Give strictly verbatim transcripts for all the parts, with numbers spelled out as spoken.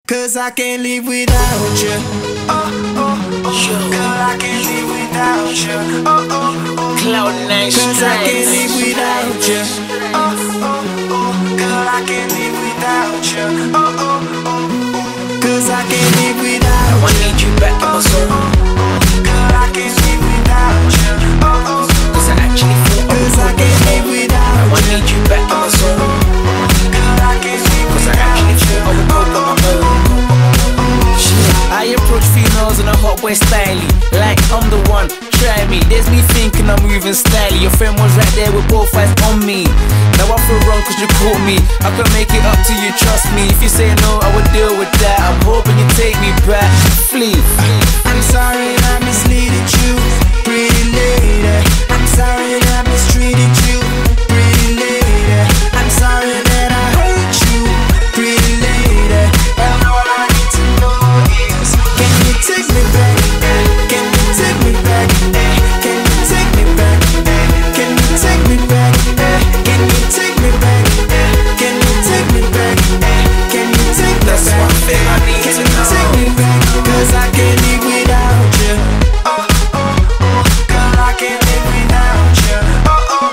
Cause I can't live without you. Oh, oh, oh. Girl, I can't live without you. Oh, oh, oh. Cloud nine Cause I can't live without you. Oh, oh, oh. Girl, I can't live without you. Oh, oh, oh. Cause I can't live without you. I need you back in my soul. Girl, I can't live without you. Oh, oh. Cause I actually thought I was Cause I can't live without you. I need you back in my soul. Girl, I can't live Cause I without actually you. thought I would go on my own. I approach females in a hot boy style, like I'm the one, try me. There's me thinking I'm moving styly. Your friend was right there with both eyes on me. Now I feel wrong cause you caught me. I can make it up to you, trust me. If you say no, I would deal with that. I'm hoping you take me back. Flee. I'm sorry that I misleaded you, pretty lady. I'm sorry that I mistreated you, pretty lady. I'm sorry that I hurt you, pretty lady. And all I need to know is, can you take me back? Can you take me back? Can you take me back? Can you take me back? Can you take me back? Can you take me back? Can you take me back? That's one thing I need Can to you know. take me back? Cause I can't live without you. Oh, oh, oh. Girl, I can't live without you. Oh, oh,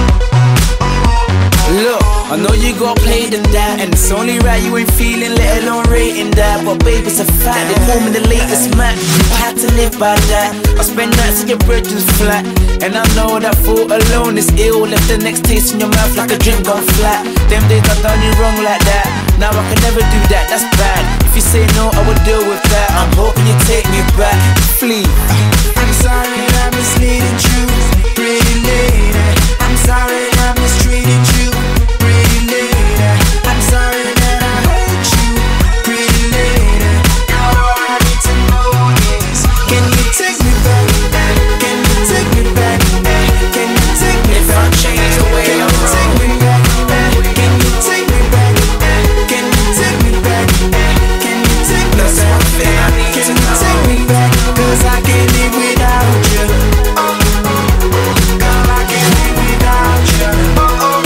oh. Look, I know you got played in that, and it's only right you ain't feeling, let alone rating that. But babe, it's a fact, they call me the latest Mac. I had to live by that. I spend nights in your bridges flat, and I know that thought alone is ill. Left the next taste in your mouth like a drink gone flat. Them days I done you wrong like that. Now I can never do that, that's bad. If you say no, I will deal with that. I'm hoping you take me back. Flee. I'm sorry that I misleaded you, pretty lady. I'm sorry that I mistreated you, pretty lady. I'm sorry that I hurt you, pretty lady. Now all I need to know is, can you take me back? Can you take me back? Can you take me If I back? change the way Can I'm you take me back? Can you take me back? Can you take me back? Can you take me That's back? one thing I need Can to you take know. me back? Cause I can't live without you. Oh, oh, oh. Girl, I can't live without you. Oh, oh,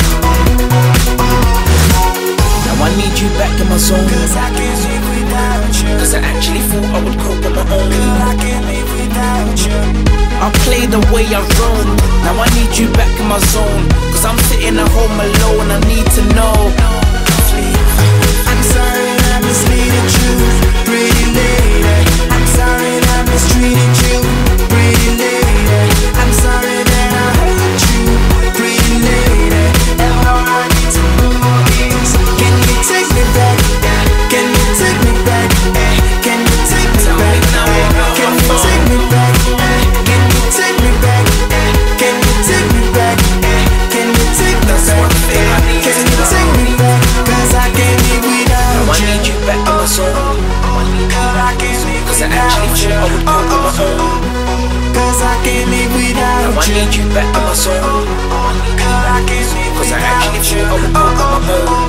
oh. Now I need you back in my zone. Cause I can't live without you. Cause I actually thought I would cope on my own. Girl, I can't live without you. I play the way I roam. Now I need you back in my zone. Cause I'm sitting at home alone. I need to know. I'm sorry that I misleaded you, pretty lady. I'm sorry that I mistreated you, pretty lady. I'm sorry that I hurt you, pretty lady. And all I need to know is, can you take me back? Can you take me back? Can you take me back? Can you take me back? Can you take me back? Can you take me back? Can you take me That's one thing I back? need Can to you know. take me back? Cause I can't live without Now I you. need you back in my zone. Girl, I can't live Cause I without actually you. thought I would cope on my own. Cause I can't live without Now I you. need you back in my zone. Girl, I can't live Cause I without actually you. thought I would cope on my own.